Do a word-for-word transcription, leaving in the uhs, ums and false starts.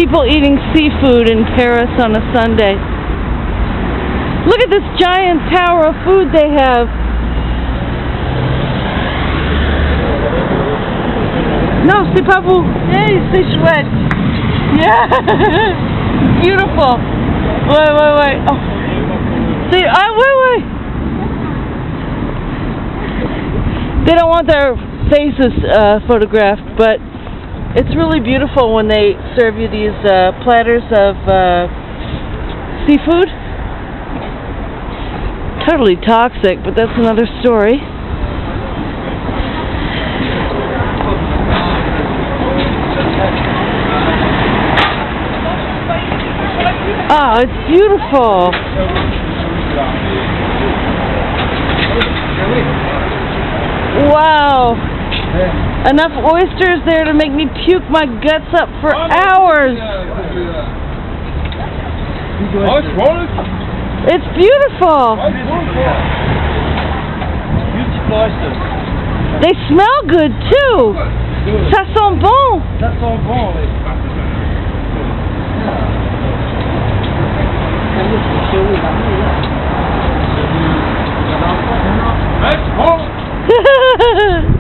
people eating seafood in Paris on a Sunday. Look at this giant tower of food they have. Non, c'est pas vous. Hey, c'est chouette. Yeah. Beautiful. Ouais, ouais, ouais. Oh. C'est, ah, ouais, ouais. They don't want their faces uh, photographed, but it's really beautiful when they serve you these uh, platters of uh, seafood. Totally toxic, but that's another story. Oh, it's beautiful. Wow. Enough oysters there to make me puke my guts up for hours. It's beautiful. They smell good too. Ça sent bon. Ça sent bon. That's bon.